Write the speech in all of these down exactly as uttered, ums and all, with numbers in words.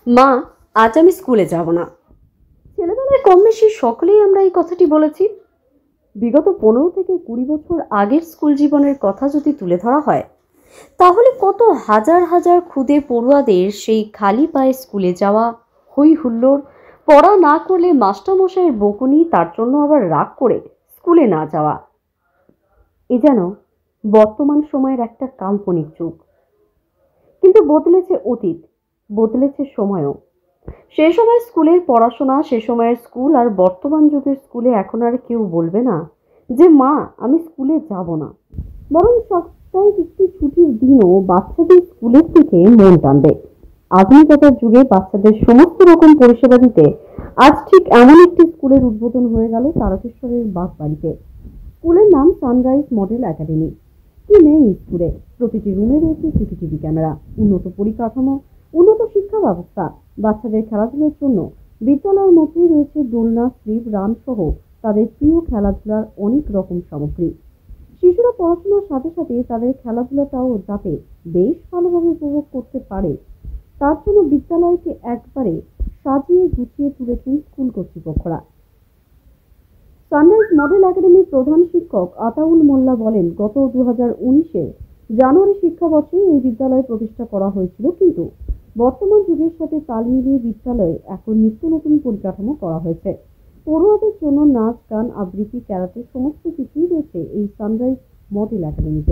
মা, আজ আমি স্কুলে যাব না। ছেলেবেলায় কম বেশি সকলেই আমরা এই কথাটি বলেছি। বিগত পনেরো থেকে কুড়ি বছর আগের স্কুল জীবনের কথা যদি তুলে ধরা হয়, তাহলে কত হাজার হাজার ক্ষুদে পড়ুয়াদের সেই খালি পায়ে স্কুলে যাওয়া, হই হুল্লোড়, পড়া না করলে মাস্টারমশাইয়ের বকুনি, তার জন্য আবার রাগ করে স্কুলে না যাওয়া, এ যেন বর্তমান সময়ের একটা কাল্পনিক যুগ। কিন্তু বদলেছে অতীত, বদলেছে সময়ও। সে সময় স্কুলের পড়াশোনা, সে সময়ের স্কুল আর বর্তমান যুগের স্কুলে এখন আর কেউ বলবে না যে মা আমি স্কুলে যাব না। বরং সপ্তাহে একটি ছুটির দিনও বাচ্চাদের স্কুলের দিকে মন টানবে। আধুনিকতার যুগে বাচ্চাদের সমস্ত রকম পরিষেবা দিতে আজ ঠিক এমন একটি স্কুলের উদ্বোধন হয়ে গেল তারকেশ্বরের বাগবাড়িতে। স্কুলের নাম সানরাইজ মডেল একাডেমি। কি নেই স্কুলে? প্রতিটি রুমে রয়েছে সিসিটিভি ক্যামেরা, উন্নত পরিকাঠামো, উন্নত শিক্ষা ব্যবস্থা। বাচ্চাদের খেলাধুলার জন্য বিদ্যালয়ের মধ্যেই রয়েছে দোলনা, স্লিপ, রান সহ তাদের প্রিয় খেলাধুলার অনেক রকম সামগ্রী। শিশুরা পড়াশোনার সাথে সাথে তাদের খেলাধুলাটাও যাতে বেশ ভালোভাবে উপভোগ করতে পারে, তার জন্য বিদ্যালয়কে একবারে সাজিয়ে গুছিয়ে তুলেছেন স্কুল কর্তৃপক্ষরা। সানরাইজ মডেল একাডেমির প্রধান শিক্ষক আতাউল মোল্লা বলেন, গত দু হাজার উনিশের জানুয়ারি শিক্ষাবর্ষে এই বিদ্যালয় প্রতিষ্ঠা করা হয়েছিল, কিন্তু বর্তমান যুগের সাথে তাল মিলিয়ে বিদ্যালয়ে এখন নিত্য নতুন পরিকাঠামো করা হয়েছে। পড়ুয়াদের জন্য নাচ, গান, আবৃত্তি, ক্যারাটে সমস্ত কিছুই রয়েছে এই সানরাইজ মডেল একাডেমিতে।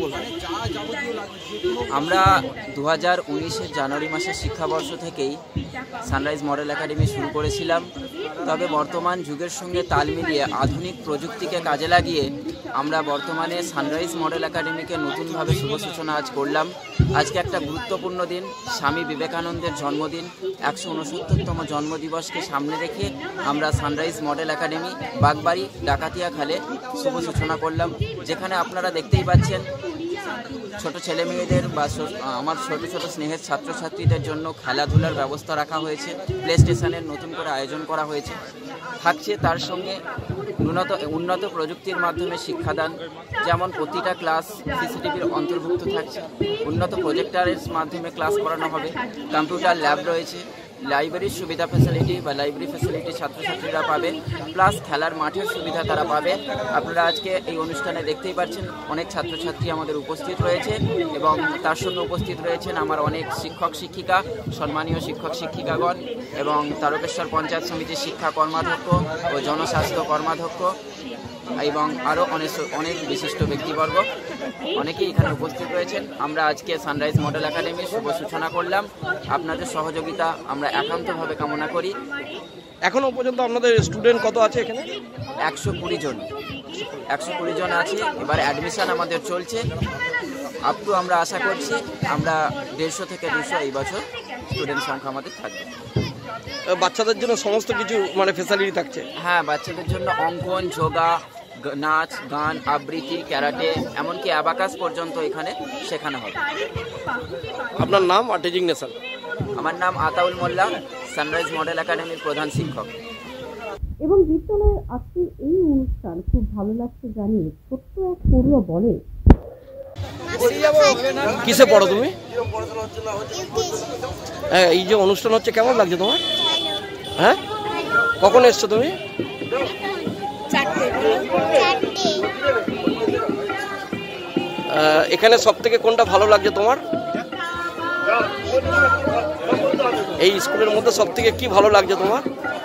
আমরা দু হাজার উনিশের জানুয়ারি মাসের শিক্ষাবর্ষ থেকেই সানরাইজ মডেল একাডেমি শুরু করেছিলাম। তবে বর্তমান যুগের সঙ্গে তাল মিলিয়ে আধুনিক প্রযুক্তিকে কাজে লাগিয়ে আমরা বর্তমানে সানরাইজ মডেল একাডেমিকে নতুনভাবে শুভ সূচনা আজ করলাম। আজকে একটা গুরুত্বপূর্ণ দিন, স্বামী বিবেকানন্দের জন্মদিন। একশো উনসত্তরতম জন্মদিবসকে সামনে রেখে আমরা Sunrise Model Academy Bagbari Dakatia খালে শুভ সূচনা করলাম, যেখানে আপনারা দেখতেই পাচ্ছেন ছোট ছেলে মেয়েদের বা আমার ছোট ছোট স্নেহের ছাত্রছাত্রীদের জন্য খেলাধুলার ব্যবস্থা রাখা হয়েছে। প্লে স্টেশনের নতুন করে আয়োজন করা হয়েছে। থাকছে তার সঙ্গে উন্নত উন্নত প্রযুক্তির মাধ্যমে শিক্ষাদান, যেমন প্রতিটা ক্লাস সিসিটিভির অন্তর্ভুক্ত থাকছে। উন্নত প্রজেক্টরের মাধ্যমে ক্লাস করানো হবে। কম্পিউটার ল্যাব রয়েছে। লাইব্রেরির সুবিধা ফ্যাসিলিটি বা লাইব্রেরি ফ্যাসিলিটি ছাত্রছাত্রীরা পাবে, প্লাস খেলার মাঠের সুবিধা তারা পাবে। আপনারা আজকে এই অনুষ্ঠানে দেখতেই পাচ্ছেন অনেক ছাত্রছাত্রী আমাদের উপস্থিত রয়েছে এবং তার সঙ্গে উপস্থিত রয়েছেন আমার অনেক শিক্ষক শিক্ষিকা, সম্মানীয় শিক্ষক শিক্ষিকাগণ এবং তারকেশ্বর পঞ্চায়েত সমিতির শিক্ষা কর্মাধ্যক্ষ ও জনস্বাস্থ্য কর্মাধ্যক্ষ এবং আরও অনেক অনেক বিশিষ্ট ব্যক্তিবর্গ অনেকেই এখানে উপস্থিত রয়েছেন। আমরা আজকে সানরাইজ মডেল একাডেমির শুভ সূচনা করলাম। আপনাদের সহযোগিতা আমরা একান্তভাবে কামনা করি। এখনো পর্যন্ত আপনাদের স্টুডেন্ট কত আছে এখানে? একশো কুড়ি জন একশো কুড়ি জন আছে। এবার অ্যাডমিশন আমাদের চলছে। আপ টু আমরা আশা করছি আমরা দেড়শো থেকে দুশো এই বছর স্টুডেন্ট সংখ্যা আমাদের থাকবে। বাচ্চাদের জন্য সমস্ত কিছু মানে ফ্যাসিলিটি থাকছে? হ্যাঁ, বাচ্চাদের জন্য অঙ্কন, যোগা, নাচ, গান, আবৃত্তি, ক্যারাটে, এমনকি অ্যাবাকাস পর্যন্ত এখানে শেখানো হবে। আপনার নাম আর ডেজিগনেশন? আমার নাম আতাউল মোল্লা, সানরাইজ মডেল একাডেমির প্রধান শিক্ষক। এবং বিদ্যালয়ের আজকের এই অনুষ্ঠান খুব ভালো লাগছে জানিয়ে ছোট্ট এক পড়ুয়া বলে, কিসে পড়ো তুমি? হ্যাঁ, এই যে অনুষ্ঠান হচ্ছে কেমন লাগছে তোমার? হ্যাঁ, কখন এসছো তুমি? এখানে সব থেকে কোনটা ভালো লাগছে তোমার? এই স্কুলের মধ্যে সব থেকে কি ভালো লাগছে তোমার?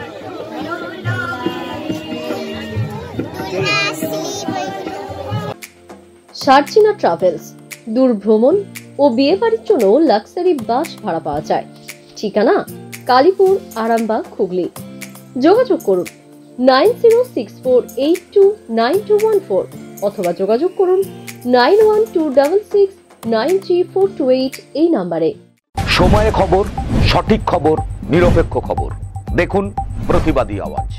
সার্চিনা ট্রাভেলস, দূর ভ্রমণ ও বিয়ে বাড়ির জন্য লাক্সারি বাস ভাড়া পাওয়া যায়। ঠিকানা কালীপুর, আরামবাগ, হুগলি। যোগাযোগ করুন nine zero six four eight two nine two one four অথবা যোগাযোগ করুন nine one two double six nine three four two eight এই নাম্বারে। সময়ে খবর, সঠিক খবর, নিরপেক্ষ খবর। দেখুন প্রতিবাদী আওয়াজ।